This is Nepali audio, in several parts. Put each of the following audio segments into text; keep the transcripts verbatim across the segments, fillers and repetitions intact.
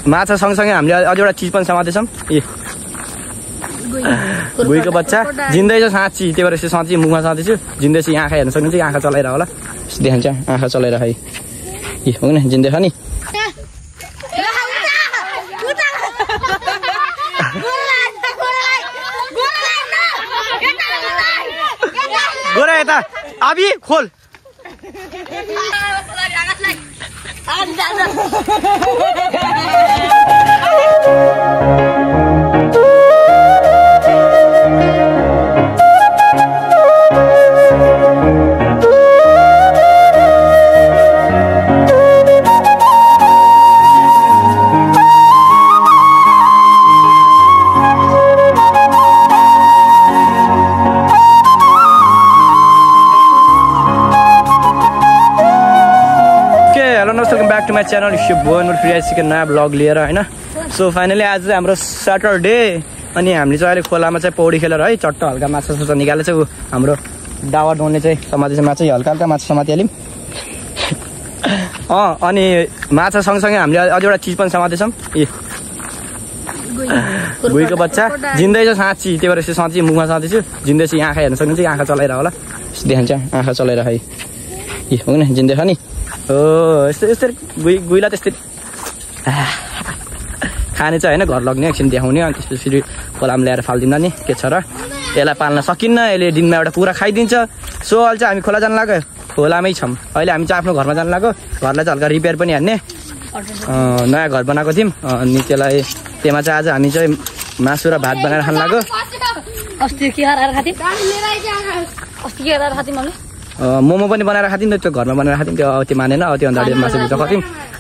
माछा सँगसँगै हामीले अझ एउटा चिज पनि समातेछौँ ए गुईको बच्चा जिन्दै छ साँच्ची त्यही भएर यसो साँच्ची मुखमा साँच्दैछु जिन्दै छ आँखा हेर्न सक्नुहुन्छ आँखा चलाइरह होला देखान्छ आँखा चलाइरह है ए हो नि जिन्दै छ नि गोरा यता अबि खोल टु माई च्यानल यो बोन फ्री आइसक्यो नयाँ ब्लग लिएर होइन सो फाइनली आज चाहिँ हाम्रो स्याटरडे अनि हामीले चाहिँ अहिले खोलामा चाहिँ पौडी खेलेर है चट्ट हल्का माछा साछा निकालेर चाहिँ हाम्रो दावा डोनले चाहिँ समातेछ माछा हल्का हल्का माछा समातिहाल्यौँ अँ अनि माछा सँगसँगै हामीले अझ एउटा चिज पनि समातेछौँ ए गुईको बच्चा जिन्दै छ साँच्ची त्यही भएर यसो साँच्ची मुखमा साँच्दैछु जिन्दै छ आँखा हेर्न सक्नुहुन्छ आँखा चलाइरह होला देखान्छ आँखा चलाइरह है ए हो नि जिन्दै छ नि हो यस्तो यस्तरी गुई गुईलाई त्यस्तै खाने चाहिँ होइन घर लग्ने एकछिन देखाउने अनि त्यसपछि खोलामा ल्याएर फालिदिँदा नि के छ र यसलाई पाल्न सकिन्न यसले दिनमा एउटा कुरा खाइदिन्छ सो अहिले चाहिँ हामी खोला जानु लाग्यो खोलामै छौँ अहिले हामी चाहिँ आफ्नो घरमा जानु लाग्यो घरलाई चाहिँ हल्का रिपेयर पनि हान्ने नयाँ घर बनाएको थियौँ अनि त्यसलाई त्यसमा चाहिँ आज हामी चाहिँ मासु र भात बनाएर खानु लाग्यो मोमो पनि बनाएर खाथ्यौँ त्यो घरमा बनाएर खाथ्यौँ त्यो त्यो मानेन अब त्यो अन्त मासु भुजा खाथ्यौँ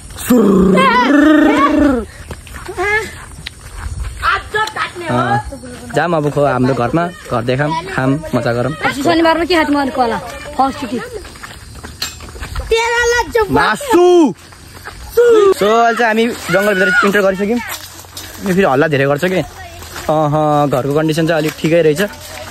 जाम अब खो हाम्रो घरमा घर देखाम खाम मजा गरौँ शनिबारमा के खाथ्यौँ कोला फर्स्ट कि मासु सो अहिले चाहिँ हामी जङ्गलभित्र इन्टर गरिसक्यौँ अनि फेरि हल्ला धेरै गर्छ कि अह घरको कन्डिसन चाहिँ अलिक ठिकै रहेछ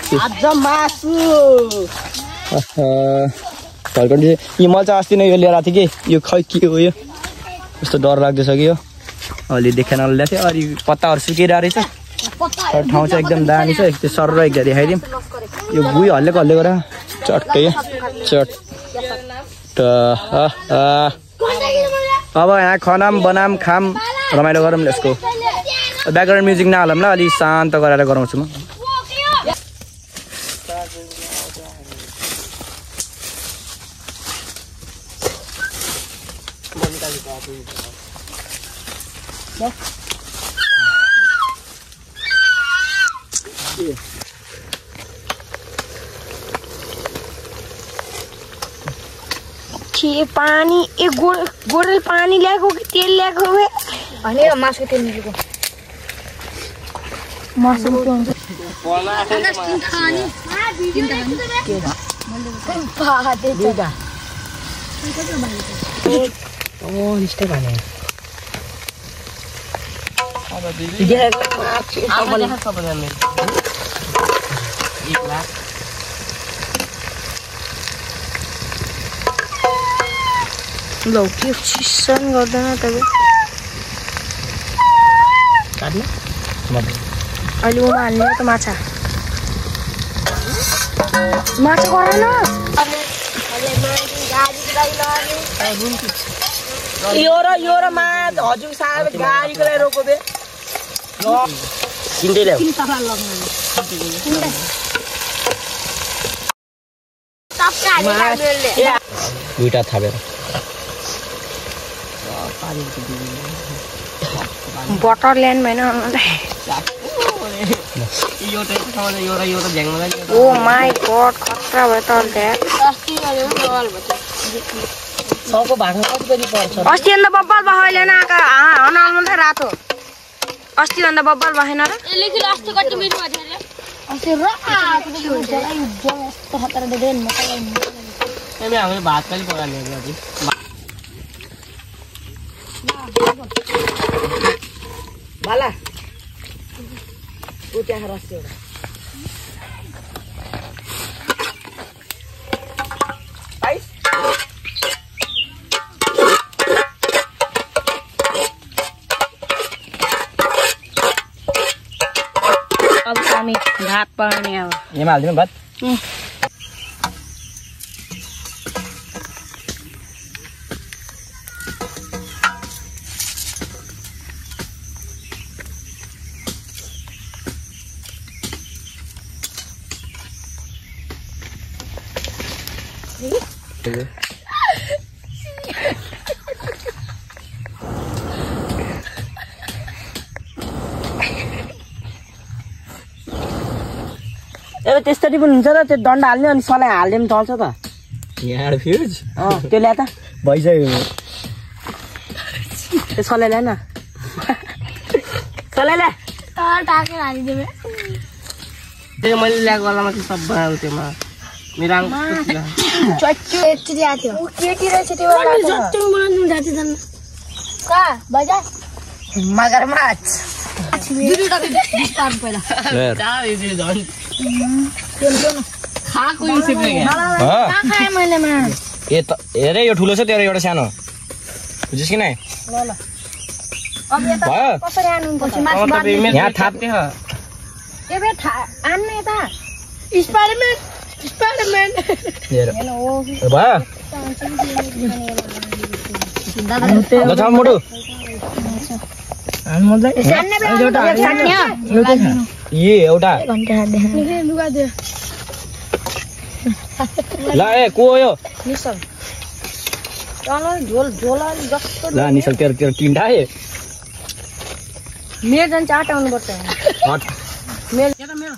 घर कन्डिसन यी मैले चाहिँ अस्ति नै यो लिएर आएको थिएँ कि यो खै के हो यो यस्तो डर लाग्दैछ कि यो अलि देखेन ल्याएको थिएँ अलि पत्ताहरू सुकिरहेको रहेछ ठाउँ चाहिँ एकदम दामी छ त्यो सर्र एकजना देखाइदिउँ यो गुई हल्लेको हल्लेको र चट्टै चट्ट अब यहाँ खनाम बनाम खाम रमाइलो गरौँ यसको ब्याकग्राउन्ड म्युजिक नहालौँ ल अलिक शान्त गराएर गराउँछु म के पानी ए गोड गोडल पानी ल्याएको कि तेल ल्याएको हो अनि मासु तेल निलेको मासु के हुन्छ ओ निष्ठा भने लौ के चिसन गर्दैन तपाईँ काट्नु अहिले उमा हाल्ने त माछा माछा गरेन यो र यो र मा हजुर साहब गाडीको लागि रोको बे किन्दै ल्याऊ दुईटा थापेर बटर ल्यान्ड भएन ओ माई गॉड खतरा भयो त अस्ति अन्त बब्बल भयो अहिले न हनाल्नु रातो अस्ति भन्दा बब्बल भएन र भात पनि पकाउने बाला ऊ त्यहाँ रस्यो हामी भात पाउने अब यहाँ हालिदिनु भात ए त्यसरी पनि हुन्छ र त्यो डन्डा हाल्ने अनि सलाई हाल्ने पनि चल्छ त यहाँ फ्युज अँ त्यो ल्याए त भइसक्यो त्यो सलाई ल्याए न सलाई ल्या टाकेर हालिदेऊ त्यो मैले ल्याएको बेलामा चाहिँ सब बनाएको त्योमा मेरो आमा चच्चो एकचोटि आएको थियो केटी रहेछ त्यो जस्तो बनाउनु जाति जान्न का बजा मगरमाछ दुई टके बीस पाउन्ड पहिला खाएको हिसाबले खाए मैले मा ए त हेरे यो ठुलो छ तेरो एउटा सानो बुझिस् कि नै ल ल अब यता कसरी आउनु पर्छ माछ यहाँ थाप्ने हो ए बे आन्ने यता स्पाइडरम्यान स्पाइडरम्यान हेर हेलो ओ भयो ल छ मोटु अनि मलाई सान्ने बे एउटा सान्ने ए एउटा घन्टा देखा लुगा दे ल ए को हो यो निसल चलो झोल झोला जस्तो ल निसल तेरो तेरो टिन्डा है मेरो जन चाट आउनु पर्छ हट मेरो एउटा मेरो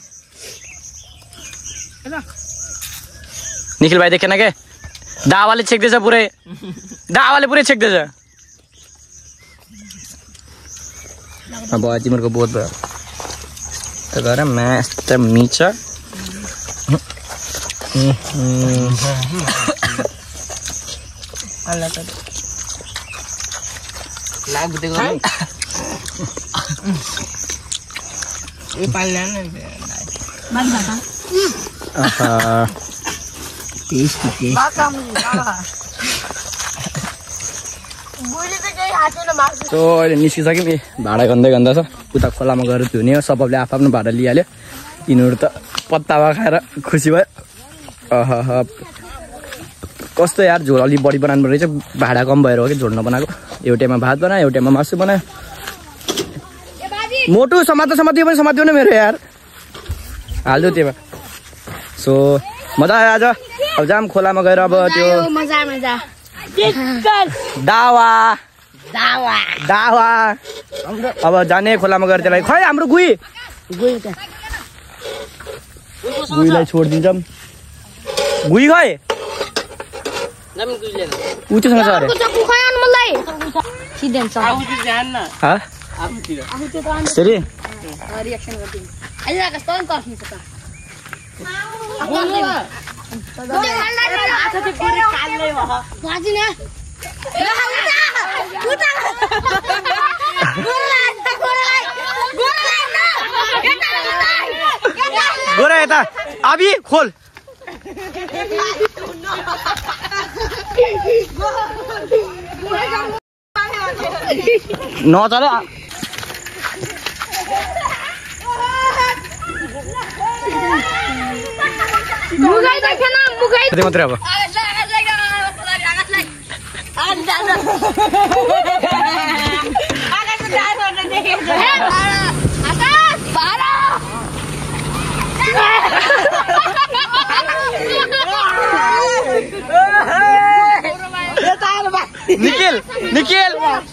निखिल भाइ देखेन के दावाले छेक्दैछ पुरै दावाले पुरै छेक्दैछ अब तिमीहरूको बोध भयो त गर म्यास त मिच अल्ला त लाग्दै गयो ए पानी ल्याउनु माथि भात आहा टेस्टी टेस्टी सो अहिले निस्किसक्यौँ ए भाडा गन्दै गन्दा छ उता खोलामा गएर धुने हो सबैले आफ्नो भाडा लिइहाल्यो यिनीहरू त पत्ता खाएर खुसी भयो अह कस्तो यार झोल अलिक बढी बनाउनु रहेछ भाडा कम भएर हो कि झोल नबनाएको एउटैमा भात बनायो एउटैमा मासु बनायो मोटु समात्दा समात्दै पनि समात्दियो न मेरो यार हाल्दो त्यो सो मजा आयो आज अब जाम खोलामा गएर अब त्यो मजा मजा दावा दावा दावा अब जाने खोलामा गएर त्यसलाई खै हाम्रो गुई गुईलाई छोडिदिन्छौँ गुई खै उतोसँग छ अरे सरी रिएक्सन गर्दिनु अहिले कस्तो गर्नु छ गोरा यता अभी खोल नचले मुगाई देखेन मुगाई त्यति मात्रै अब निखिल निखिल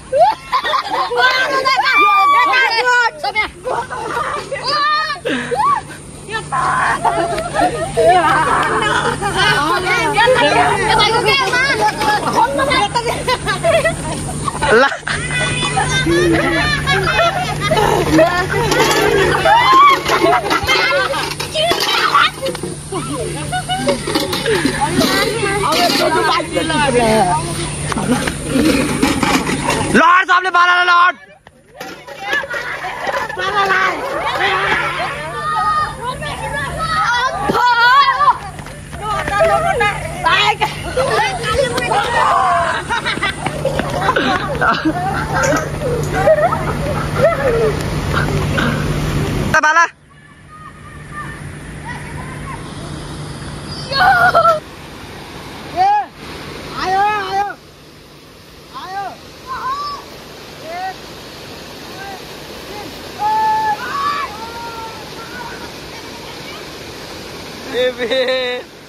ला लॉर्ड साहब ने बाला लॉर्ड बाला ए